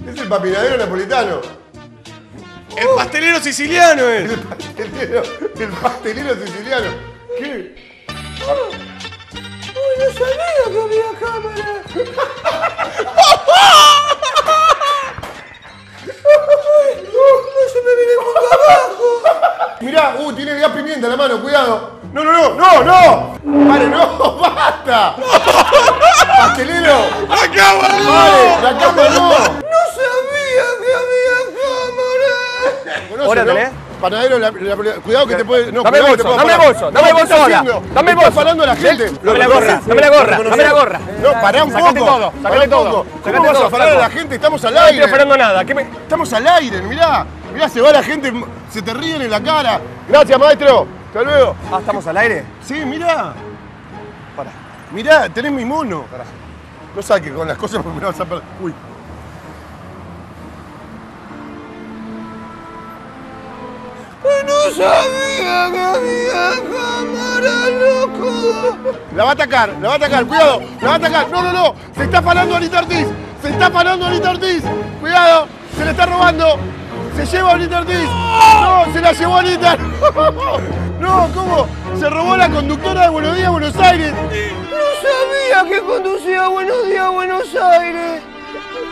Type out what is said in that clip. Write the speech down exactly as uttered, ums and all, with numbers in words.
Es el papinadero napolitano. El pastelero siciliano es. El pastelero, el pastelero siciliano. ¿Qué? Uy, no sabía que había cámara. No se me viene por abajo. Mirá, uh, tiene gas pimienta en la mano, cuidado. No, no, no, no, no. Pare, no, basta. Pastelero. ¡La cámara! Pare, la cámara no. No sabía que había cámara. ¿Conoce, Hola, no? ¿tenés? Panadero, la, la, cuidado que te puede. No, Dame el cuidado que te bolso, puedo dame el parar. bolso, dame el No, ¿qué bolso está ahora. haciendo? Dame el Está bolso. parando a la gente. Dame la gorra, dame la gorra, dame la gorra. No, pará un poco. Sacate todo, pará sacate un todo. poco. Sacate ¿Cómo vas todo, a parar a flaco. la gente? Estamos al No estoy aire. esperando nada. ¿Qué me... Estamos al aire, mirá. Mirá, se va la gente, se te ríen en la cara. Gracias, maestro. Hasta luego. Ah, ¿estamos al aire? Sí, mirá. Pará. Mirá, tenés mi mono. Pará. No saques con las cosas porque me vas a perder. Uy. No sabía que había cámara, loco. La va a atacar, la va a atacar, cuidado, la va a atacar. No, no, no. Se está parando Anita Ortiz. Se está parando Anita Ortiz. Cuidado, se le está robando. Se lleva a Anita Ortiz. No, se la llevó Anita. No, ¿cómo? Se robó la conductora de Buenos Días, Buenos Aires. No sabía que conducía Buenos Días, Buenos Aires.